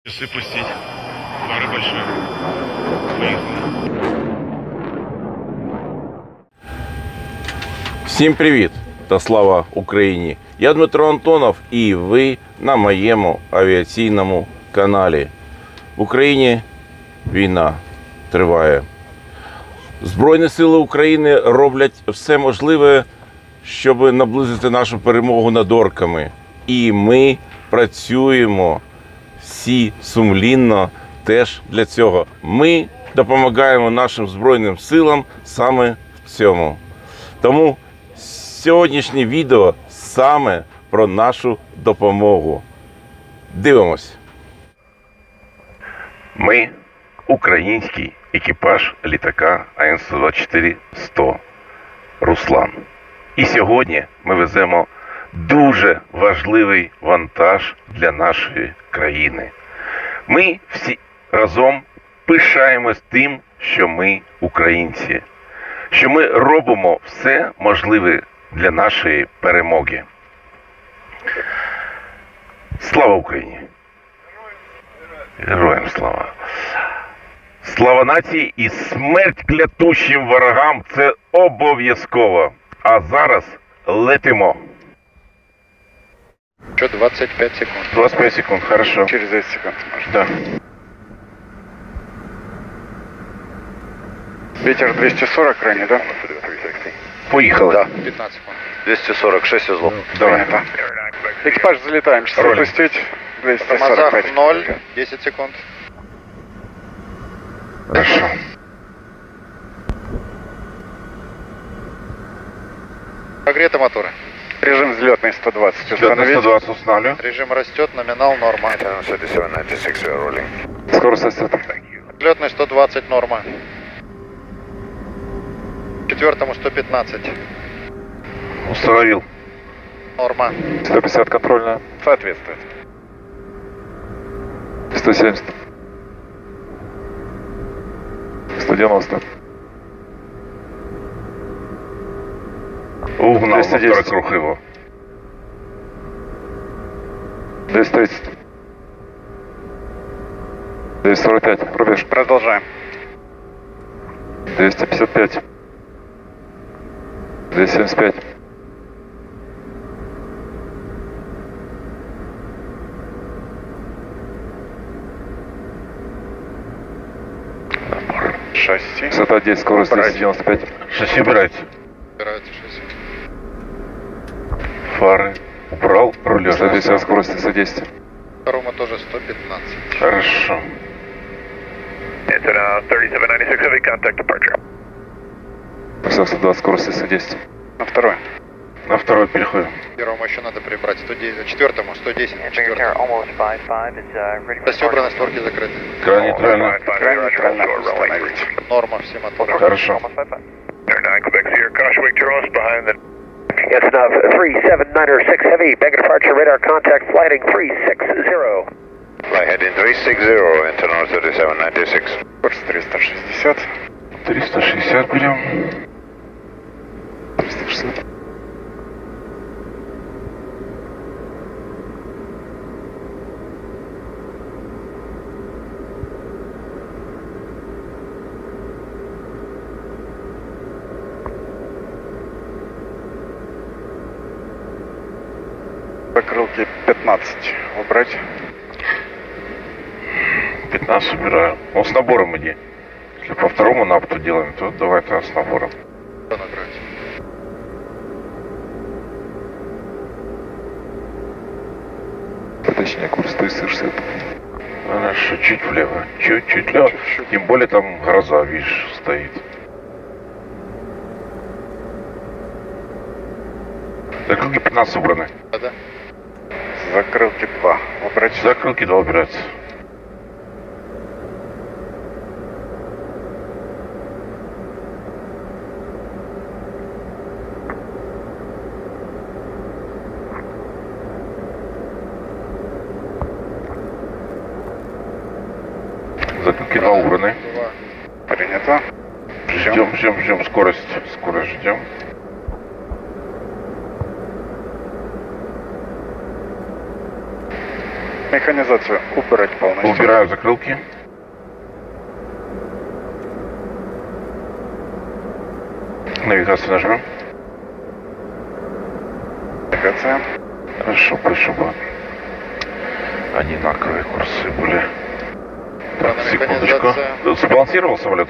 Часы пустить. Пара большая. Поехали. Всім привіт та слава Україні! Я Дмитро Антонов і ви на моєму авіаційному каналі. В Україні війна триває. Збройні сили України роблять все можливе, щоб наблизити нашу перемогу над орками. І ми працюємо всі сумлінно теж для цього. Ми допомагаємо нашим Збройним силам саме в цьому. Тому сьогоднішнє відео саме про нашу допомогу. Дивимось. Ми український екіпаж літака АН-124-100 «Руслан». І сьогодні ми веземо дуже важливий вантаж для нашої країни. Ми всі разом пишаємось тим, що ми українці, що ми робимо все можливе для нашої перемоги. Слава Україні! Героям слава! Слава нації і смерть клятущим ворогам – це обов'язково. А зараз летимо. Еще 25 секунд. 25 секунд, хорошо. Через 10 секунд можно. Да. Ветер 240 крайне, да? Поїхали. Да. 15 секунд. 246 узлов. Давай. Принято. Экипаж залетаем. Часы Роли. пустить. Тормозах 245. 0, 10 секунд. Хорошо. Прогреты моторы. Режим взлетный 120 Взлетный установить. 120 устанавливаю. Режим растет, номинал норма. Скорость растет. Взлетный 120 норма. Четвертому 115 Установил. норма. 150 контрольная. Соответствует. 170. 190. Угнал на 210. второй круг его. 230. 245. Рубеж. Продолжаем. 255. 275. Шасси. Высота 10, скорость 295. Шасси убирается. Убирается шасси. Фары. Убрал. Рулер. 150, скорость 210. Второму тоже 115. Хорошо. It's an 3796 heavy contact departure. 120, скорость 210. На второй. На второй переходим. Первому еще надо прибрать 110. Четвертому 110. Четвертому. Шасси убраны, створки закрыты. Крайне нейтрально. Крайне нейтрально установить. Норма все моторы. Хорошо. Air 9 Quebec Sierra, caution wake turn behind the... Yes, enough. 37906 Heavy, Bangor departure, radar contact, flighting 360. Fly heading 360, internal 3796. Курс 360. 360 берем. 360. Закрылки 15. Убрать. 15 убираю. Он с набором иди. Если по второму напту делаем, то давай тогда с набором. Что набрать? Уточнение курс 360. Хорошо, чуть влево. Чуть-чуть влево. Тем более там гроза, видишь, стоит. Закрылки 15 убраны. Да? Закрылки 2. Убрать. Закрылки 2 убираются. Закрылки 2 убраны. Принято. Ждем скорость. Скорость ждем. Механизацию убрать полностью. Убираю закрылки. Навигацию нажмем. Навигация. Хорошо, чтобы одинаковые курсы были. Так, секундочку. Сбалансировал самолет?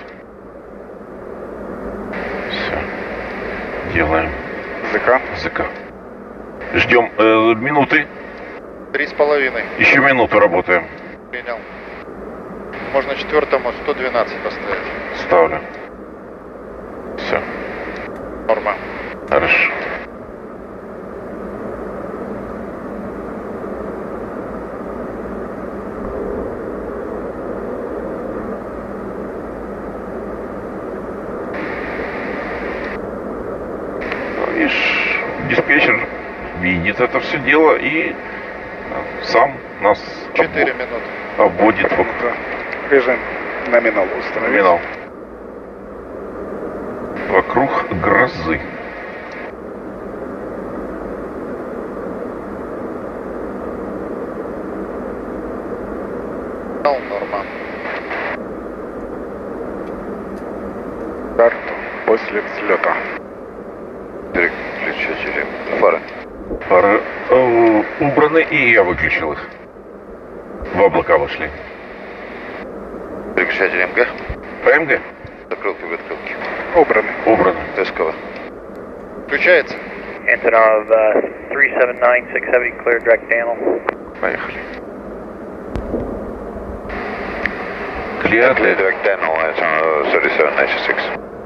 Все. Делаем. ЗК. ЗК. Ждем минуты. 3,5. Еще минуту работаем. Принял. Можно 4-му 112 поставить. Ставлю. Все. Норма. Хорошо. Видишь, диспетчер видит это все дело и сам нас 4 минуты. обводит вокруг. Режим номинал установить. Номинал. Вокруг грозы. Норма. Карту после взлета. Переключатели. Фары. Пары убраны, и я выключил их. В облака вышли. Переключатель МГ. ПМГ? Закрылки, выткрылки. Убраны. Убраны. Тесково. Включается. Antonov 3796 Heavy, clear direct channel. Поехали. Clear для... direct channel, Antonov 3796.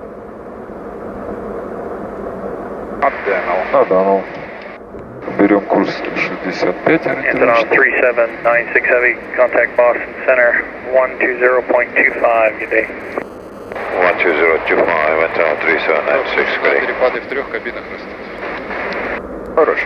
Отдал. Берем курс 65, Antonov 3796 Heavy, contact Boston Center 120.25, good day. 12025, Antonov 3796, перепады в 3 кабинах растут. Хорошо.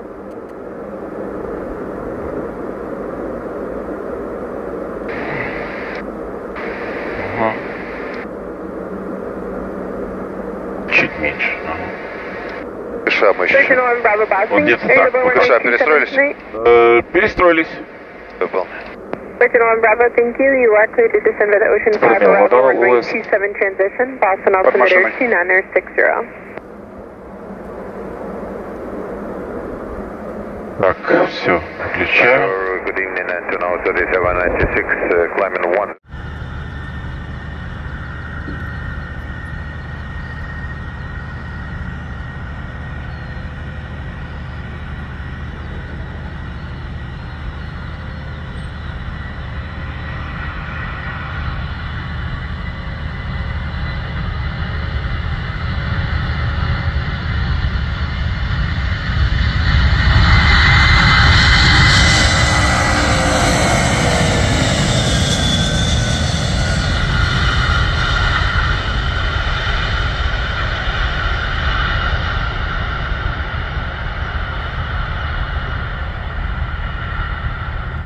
Чуть меньше. США мы еще. Вот где-то так. США перестроились? Перестроились. Выполнен. Bravo, thank you. You are clear to descend by the Ocean 5 arrival, runway 27 transition, Boston altimeter 2960. Так, все, включаю. Good evening, Antonov 3796, climbing 1.